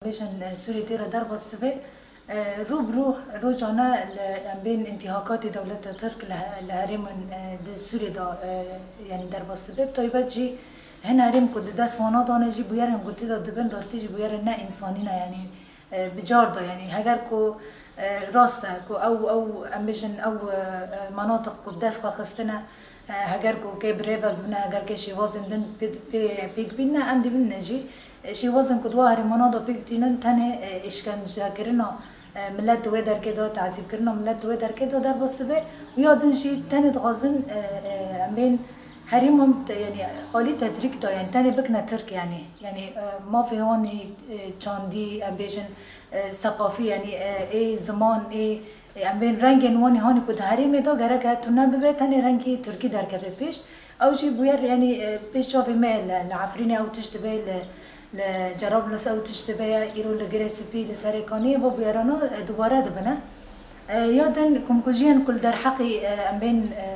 بيشن سوري تيرا در باستبه روبرو روجانا بين انتهاكات دولة ترك لهرم سوري دا يعني در باستبه بطيبت جي هنا هرم كود دست وانا دانه جي بويرن قلت دا دبن راستي جي بويرن نا انسانينا يعني بجار دا يعني هگر كو راسته كو او امبيشن او مناطق كود دست خستنا هگر كو كي بريفل بنا هگر كي شيوازن دن بيك بينا ام دي بنا جي شيوازن كود واهر مناطق بيك تينن تاني اشكنجا كرنا ملت دوی در که دا تعذیب کردن ملت دوی در که دا در باستبه و یادن جی تنه دغازن امین حریم هم یعنی عالی تدریک دا یعنی تنه بکنه ترک یعنی ما فی هانی چاندی امبیشن ثقافی یعنی ای زمان ای امین رنگ نوانی هانی کد حریم دا گره که تونه ببه تنه رنگی ترکی در که پیش او جی بویر یعنی پیش شافی میل لعفرینه او تشتبه لجرابلس او تشتبه ایرو لگرسپی لسرکانی و بیارانو دوباره دبنه یادن کمکوجیان کل در حقی بین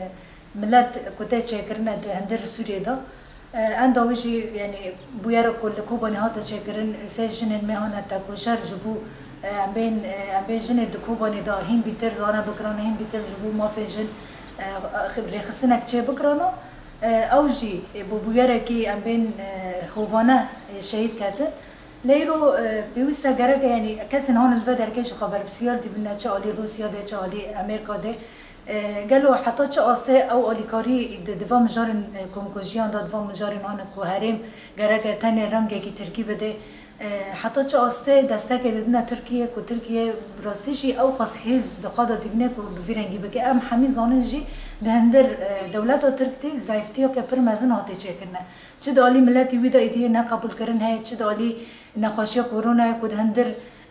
ملت کته چکرنه هندر سوریه دا انداویجی یعنی بیار کل کوبانی ها تا چکرن سیشن میانه تا کوشر جبو بین جن کوبانی دا هم بیتر زانه بکرانه هم بیتر جبو مافیجن خبری خستنک چه بکرانه اوجي بوبويره كي ام بين خوفانا شهيد كاتب ليرو بيوستا جرجة يعني كاسن هون الفدر كيش خبر بسيار دي بنا تشالي روسيا ده تشالي امريكا ده قالوا حتى تشاسه او اوليكاري دفا مجارن كومكوجيان ده دفا مجارن هون كوهريم جرجة تاني رنجة كي تركيبه ده حتى تشاسه دستك دنا تركيا كو تركيا براستيشي او خاص هز دخاده دبنا كو بفيرنجي بك ام حمي زانجي دهندر دولت ترکتی زایفتی و کپر مزن آتی چه کرده چه دالی ملتی ویدا ایدی نه قبول کردن های چه دالی نخوشی کرونا کود هندر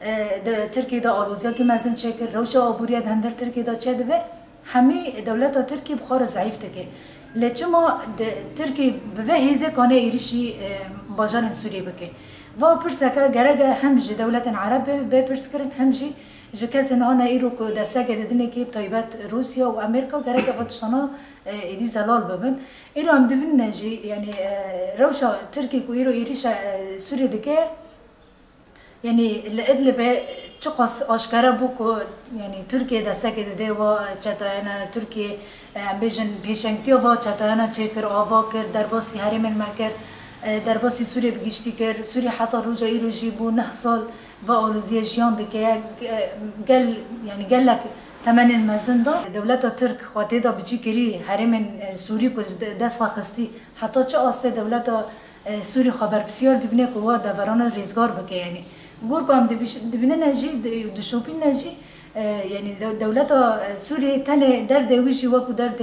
ترکی دا آلوزیا کی مزن چه کرد روش آبوریا دهندر ترکی دا چه دبه همه دولت ترکی بخار زایف تکه لچه ما ترکی به هیزه کانه ایریشی باجان سوریه بکه و پرسکه گرگه همجی دولت عرب به پرس کردن همجی جكاسن هنا إيرو كدستك ددني كيب طيبات روسيا وأمريكا جرك فتشنا إدي زلال ببن إيرو عم دبن نجي يعني روشة تركي كويرو إيريشة سوريا دكيا يعني الإدلب تقص أشكره بوكو يعني تركيا دستك ددي و چتا أنا تركيا بيجن بيشنتيو و چتا أنا چكر آواكر درباسي هرمن مكر درباسي سوريا بجشتي كر سوريا حتى روجا إيرو جيبو نحصل و آلوزی جیان دکه گل یعنی گلک تمن المزن دا دولت ترک خواته دا بچی کری حرم سوری کو دست خستی حتی چه آسته دولت سوری خبر بسیار دبنه که وا دوران ریزگار بکه یعنی گور کو هم دبنه نجی دشوپین نجی یعنی دولت سوری تنه درد ویجی و کو درد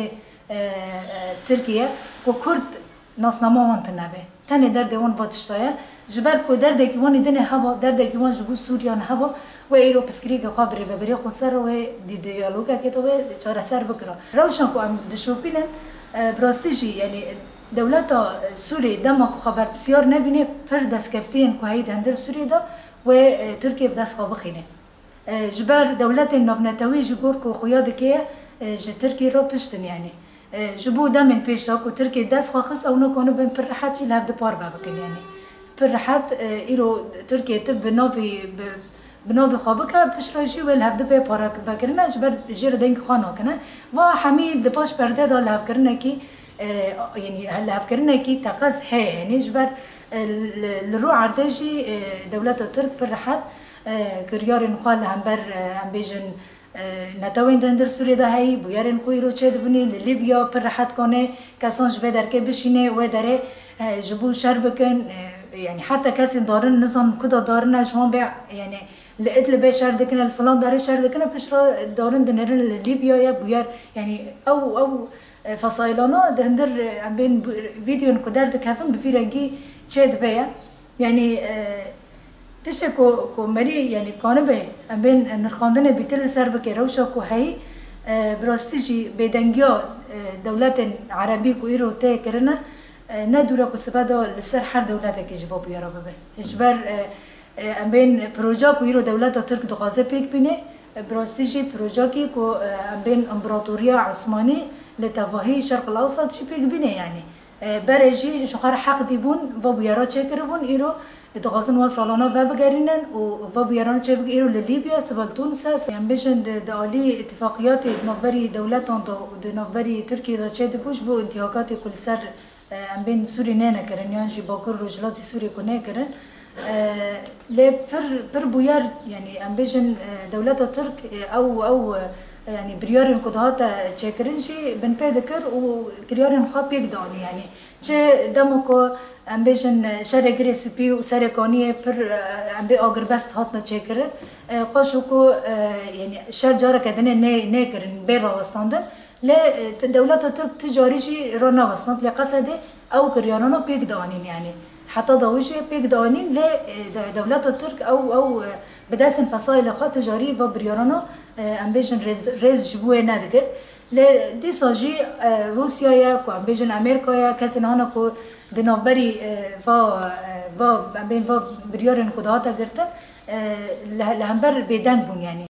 ترکیه کو کرد ناسنامه وانت نبه تنه درد وان واتشتایه جبر کو درد کیوانی دنه هوا درد کیوان جبو سوریان هوا و ایرو پسکری که خبری و بری خسر و دی دیالوگا که تو چهار سر بکره روشن کو ام دشوپینن براستیجی یعنی دولت سوری دما کو خبر بسیار نبینه پر دستکفتین کو هید هندر سوری دا و ترکیه بدست خواب خینه جبر دولت نافنتاوی جگور کو خویاد که ج ترکیه رو پشتن یعنی جبو دامن پیش کو ترکیه دست خواخس او نو کنو بن پر حتی لب دپار بکن یعنی فرحت ایرو ترکیه تب بنوی خوابه که پشراجی و لحظه به پارک بکرنه جبر جیر دنگ خانه کنه و همه دپاش پرده دا لحظه کرنه کی یعنی لحظه کرنه کی تقص هی یعنی جبر لرو عرضی دولت ترک فرحت کریار نخال هم بر هم بیجن نتوین دندر سوری ده هی بیارن کوی رو چه دبنی لیبیا فرحت کنه کسان جوه درکه بشینه و داره جبو شر بکن يعني حتى كاسين دارن نظام كده دارن جوان بيع يعني لقيت لي بيع شهر دكنا الفلان دار شهر دكنا بشرا دارن دنرن ليبيا يا بوير يعني او فصايلانا دندر عم بين فيديو كدار دكافن بفيرنجي تشاد بيع يعني تشكو كو مري يعني كانوا بي عم بين نرخاندنا بيتل سربك روشا كو هي براستيجي بدنجيا دولة عربية كو إيرو تي كرنا ندورا كسبادا لسر حر دولتك جواب يا رب به اجبر ام بين بروجا كو يرو دولت ترك دغازه بيك بينه براستيجي بروجا كي كو ام بين امبراطوريه عثماني لتوهي الشرق الاوسط شي بيك بينه يعني برجي شخر حق ديبون و بيارا چكربون يرو دغازن وصلنا وبقرينا وبيران تشي بقيرو لليبيا سبل تونس يعني بيجن دالي اتفاقيات نوبري دولتان دو نوبري تركيا دا تشي بوش بو انتهاكات كل سر ام بين سوري نانا كرن يعني جي باكر رجلات سوري كنا كرن ل بر بويار يعني ام بيجن دولتا ترك او يعني بريارن قدهاتا تشكرنشي بن بيدكر وكريارن خاب يقداني يعني چه دموكو ام بيجن شرق ريسيبي وسرقانيه بر ام بي اگر بست هاتنا تشكرن قاشوكو يعني شر جارة كدنه ناكرن بيرا وستاندن ل دولتا ترك تجاري جي رانا وستاند لقصده او كريارنا بيقدانين يعني حتى ضوجي بيقدانين ل دولتا ترك او بداسن فصائل خا تجاري و بريارنا ام بيجن ريز جبوه ندگر ل دي ساجي روسيا يا كو ام بيجن امريكا يا كسن هانا كو دنوبري ام بين بريارن قداتا گرتن لهمبر بيدنگ بون يعني